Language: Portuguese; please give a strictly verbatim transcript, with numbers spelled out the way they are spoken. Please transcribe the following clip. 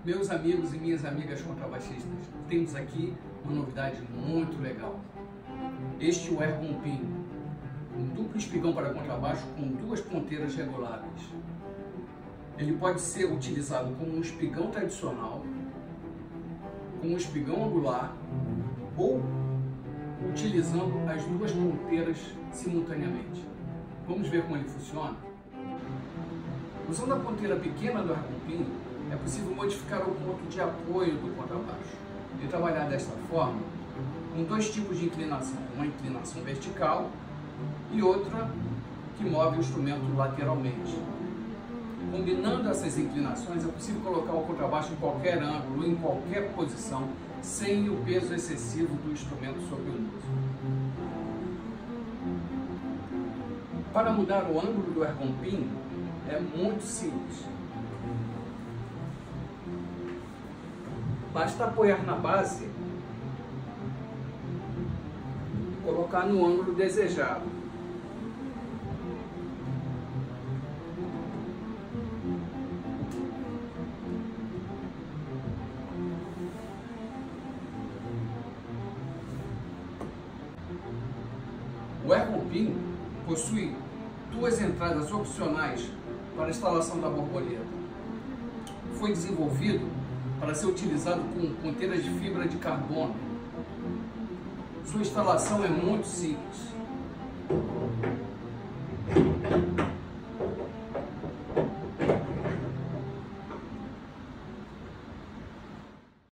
Meus amigos e minhas amigas contrabaixistas, temos aqui uma novidade muito legal. Este é o Ergon Pin, um duplo espigão para contrabaixo com duas ponteiras reguláveis. Ele pode ser utilizado como um espigão tradicional, com um espigão angular ou utilizando as duas ponteiras simultaneamente. Vamos ver como ele funciona? Usando a ponteira pequena do Ergon Pin, é possível modificar o ponto de apoio do contrabaixo e trabalhar desta forma com dois tipos de inclinação, uma inclinação vertical e outra que move o instrumento lateralmente. Combinando essas inclinações, é possível colocar o contrabaixo em qualquer ângulo, em qualquer posição, sem o peso excessivo do instrumento sobre o músico. Para mudar o ângulo do Ergon Pin, é muito simples. Basta apoiar na base e colocar no ângulo desejado. O Ergon Pin possui duas entradas opcionais para a instalação da borboleta. Foi desenvolvido para ser utilizado com ponteiras de fibra de carbono. Sua instalação é muito simples.